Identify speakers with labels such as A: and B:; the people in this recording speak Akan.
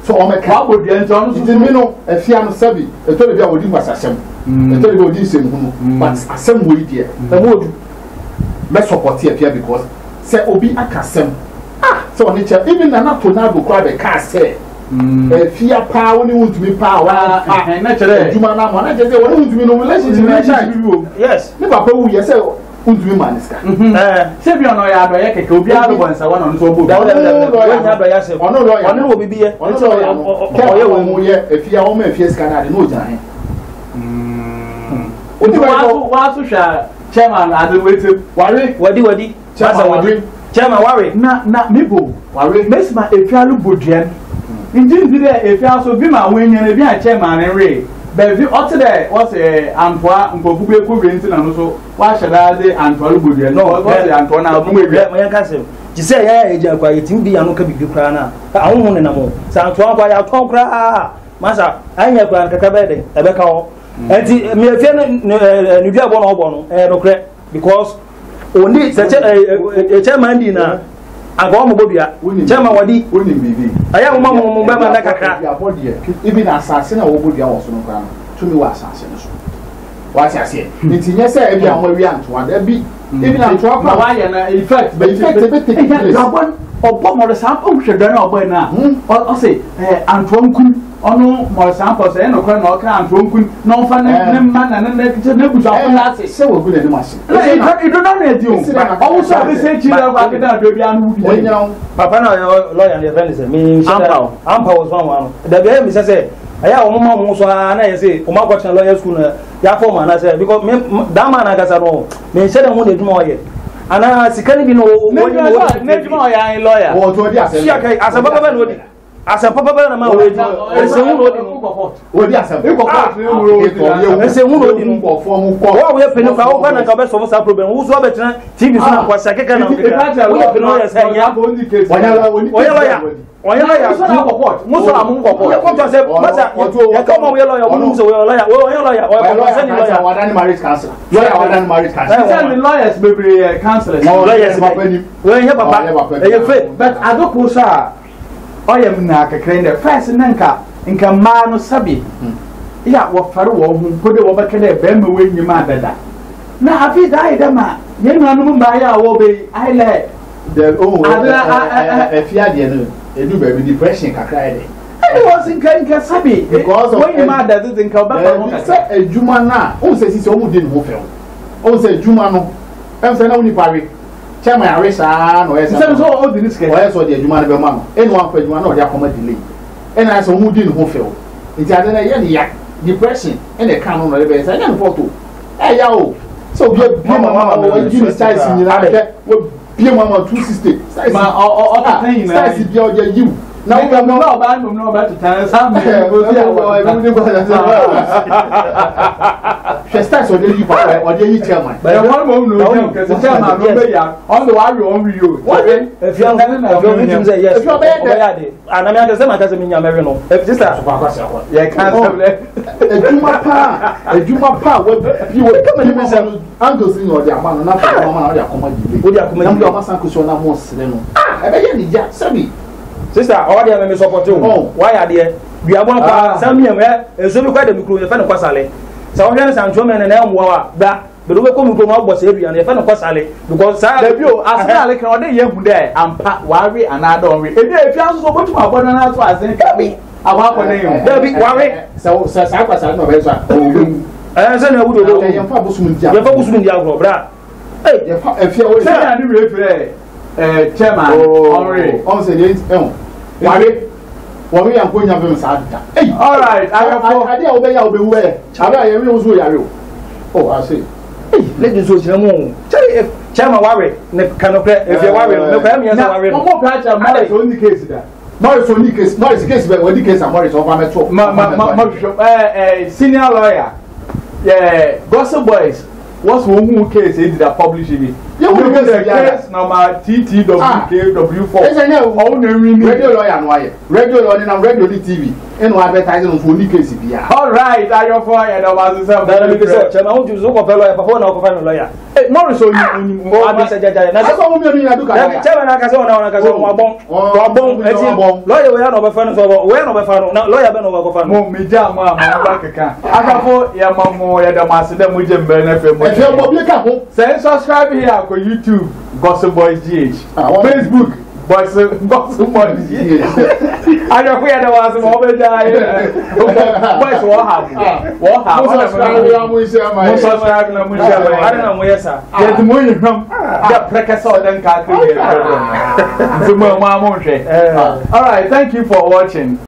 A: so o me ka
B: bo dia nto no
A: so me no Afia no sabi e to le bia odi kwasasem e to le bia odi sem hunu but asem wo idie e mo odu me support Afia because say obi akasem so on it even na Tonado kwa be ka say Afia pa woni Wontumi pa wa
B: na chere
A: juma na mo na je say woni Wontumi no relationship
B: yes
A: me papa wu ye say Wontumi maniska
B: se bi ono ya do ye keke obi ado bonsa wona no so obo
A: ono wo bibiye oye wo mu ye Afia wo ma Afia ska na de no jan he
B: wa so hwa chairman ade wete wadi chairman worry na mibo worry mesma Afialu bodrian injin bi there Afia so bi ma wenye na bi a chairman re be ot there was Ampaw mpofu be ko renti na no so wa hyada de Ampaw bodrian no was Ampaw na mo ewia
C: mo yan kasem ti say ya eja kwa yetim bi anu ka bibi kra na ahun ne na mo sa Ampaw kwa ya ton kra masa anya kwa kaka be de ebe ka ho enti me Afia ne dua bo no no kre because oni chairman di na agwa mo bodua chairman wadi
A: oni bibi
C: aya mo ba na kakra
A: ya bodie ibi na asase na wo bodua wo so no kra no tumi wa asase no so wa ti ase nti nye say ebi anwa wi anto ada bi ibi na anto apa
B: wa ye na effect
A: be take
B: gabon obo mo sample hwede na obo na o say Anto nkun ono mo sample say no kra na o kra Anto nkun no fa ne man na ne kiche ne buja ko na ase
A: se wo gune ni machine
B: e do na na di o o so be say chi na kwa kida do bi anu wudi
C: papa na lawyer ne friend say me Ampaw was one da be me say aya o mo so na ye say o ma kwa lawyer school na ya form na say because me da man na gasa no me say dem ho na djuma o ye ana sikani bi no
B: ne djuma ya in lawyer
A: o to di ase
C: sia kai asa baba no di asa papa na ma o di ese hu no di
A: o di asa e ko
C: ese hu no di no
A: ko form ko
C: wa we peni kwa o na ka be solve sa problem wo so be tena tv so na kwa sia keka na o keka we peni o ya say nya Oya so na report muso amun report ya ko to say masa ya ka mo we lawyer mo muso we lawyer o say ni lawyer
A: wadani marriage counsel wadani marriage counsel
B: say ni lawyers be counselors
A: no lawyers
C: we ya papa e fe
B: but adoko sa oyam na kakra ne first nanka nka ma no sabi ya wo fare wo hu kode wo beka de be ma we nyima dada na afi dai da ma ye nanu mba ya wo be ai le
A: the Afia de no edu baby depression kakra ede
B: and was in kan sabi because when you mad that think about
A: say ejuma na o say sisi o mu di no fe o say ejuma no em say na uni pare chairman aresa no yes
B: so o di this
A: o yes o di ejuma na be ma no enu wan fa ejuma na o di akoma delay and I say o mu di no fe o nti ade na ye ne ya depression and e kan no no be say na photo ya o so bi mama o gi size ni na ke Pia mama 260 size
B: ma o ta tan yin
A: size bi o je you
B: na we no ba to tan sam go see
A: o e mu go she start so dey you pa o dey you chairman
B: but one mo no because chairman no be ya on the why on you
A: what
C: if you am say yes if you be ya dey ana me say ma ka say me nya me no if sister
B: ya can say
A: ejuma pa we bi we come ni me say angles ni o dey ama no na fa mama na o dey akoma di na mo san ko so na mo sere no e be ye ni ja sabi
C: sister all dey me support you why are there we are one pa some me so bi kwa de mikro ye fa ne kwasale sa o hwe san Anto me ne na mo wa da be do be ko mikro ma boss area na ye fa ne kwasale because sa
B: da bio asana le kan o dey ye hu dey ampa wari anada onwe e dey Afia so botu abodo na so asen ka bi awa ko dey hu
C: da bi wari
A: sa kwasale no be so
C: say na wudo do
A: ye fa bosu ndia
C: bra
A: ye fa Afia we
B: say na ni we frɛ chairman onre
A: on say dey wari yan ko nya be sa da
B: all right
A: ade a obeya obewu e ade a ye wi so yare o I say
C: let so chira mu chairman wari ne kanokre if you wari me kwa me say wari
B: no mo pra cha Maurice only case da
A: Maurice case be only case Maurice over me to
B: senior lawyer gossip boys what's one case did that publish it? You will get the case number TTWKW4. Oh, radio lawyer no why? Radio lawyer na radio TV. Eno advertising for any case bia. All right, are you for and over the
C: that be say chema won juzo ko fellow papa na ko fa lawyer. Eh Maurice onyi abi na so mo mi na duka lawyer. Chema na ka se ona ka se mo bon eti lawyer we na obefa no so we na obefa no na lawyer be na obefa no. Mo meja mo ba keka. Akafo ya mamo ya da masida mo je mbe na fe mo.
A: E mo bi ka ho.
B: Say subscribe here on YouTube Gossip Boyz GH. Facebook Boyz GH. I don't care the was more better. Boyz what have? What have? Subscribe na mo share. I don't know where sir. Get money from the precursor then calculate. All right, thank you for watching.